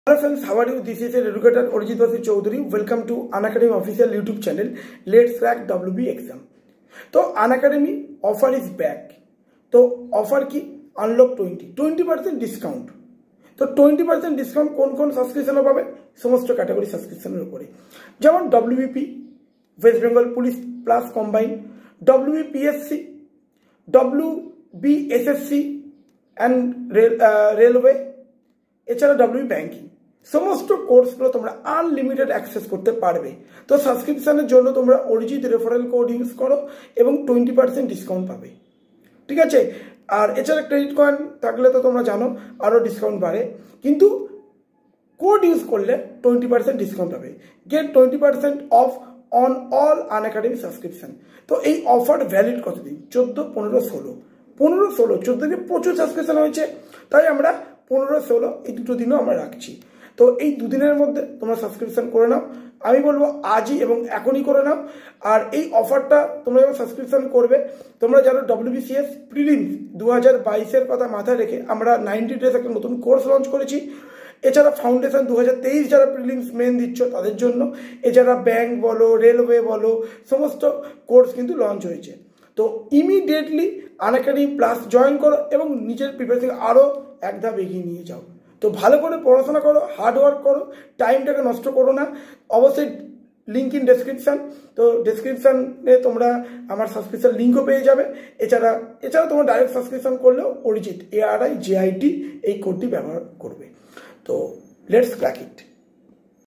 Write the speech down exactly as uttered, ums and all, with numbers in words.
Hello friends, how are you? This is educator Arijit Basu Choudhury. Welcome to Unacademy official YouTube channel. Let's crack W B exam. तो Unacademy offer is back. तो offer की unlock twenty twenty percent discount. तो twenty percent discount कौन कौन subscription पाবে समस्त category सब्सक्रिप्शনের উপরে যেমন W B P West Bengal Police Plus Combine, W B P S C, W B S S C and rail, uh, railway এছাড়া W B banking সমস্ত কোর্সগুলো তোমরা আনলিমিটেড অ্যাক্সেস করতে পারবে। তো সাবস্ক্রিপশনের জন্য তোমরা অরিজিৎ রেফারেল কোড ইউজ করো এবং টোয়েন্টি পার্সেন্ট ডিসকাউন্ট পাবে, ঠিক আছে। আর এছাড়া ক্রেডিট কার্ড থাকলে তো তোমরা জানো আরও ডিসকাউন্ট বাড়ে, কিন্তু কোড ইউজ করলে টোয়েন্টি পার্সেন্ট ডিসকাউন্ট পাবে। Get twenty percent off on all Unacademy subscription. তো এই অফার ভ্যালিড কতদিন? চোদ্দো পনেরো ষোলো পনেরো ষোলো চোদ্দো দিনে প্রচুর সাবস্ক্রিপশন হয়েছে, তাই আমরা পনেরো ষোলো এই দুটো দিনও আমরা রাখছি। তো এই দুদিনের মধ্যে তোমরা সাবস্ক্রিপশন করে নাও, আমি বলবো আজই এবং এখনই করে নাও। আর এই অফারটা তোমরা যখন সাবস্ক্রিপশন করবে, তোমরা জানো ডব্লিউবিসিএস প্রিলিমস দু হাজার বাইশের কথা মাথায় রেখে আমরা নাইনটি ডেজ একটা নতুন কোর্স লঞ্চ করেছি। এছাড়া ফাউন্ডেশন দু হাজার তেইশ যারা প্রিলিমস মেন দিচ্ছ তাদের জন্য, এছাড়া ব্যাংক বলো রেলওয়ে বলো সমস্ত কোর্স কিন্তু লঞ্চ হয়েছে। তো ইমিডিয়েটলি আনএকাডেমি প্লাস জয়েন করো এবং নিজের প্রিপারেশন আরও এক ধাপ এগিয়ে নিয়ে যাও। তো ভালো করে পড়াশোনা করো, হার্ড ওয়ার্ক করো, টাইমটাকে নষ্ট করো না। অবশ্যই লিঙ্ক ইন ডেসক্রিপশান, তো ডেসক্রিপশানে তোমরা আমার সাবস্ক্রিপশন লিঙ্কও পেয়ে যাবে। এছাড়া এছাড়া তোমরা ডাইরেক্ট সাবস্ক্রিপশন করলেও Arijit A R I J I T এই কোডটি ব্যবহার করবে। তো লেটস ক্র্যাক ইট।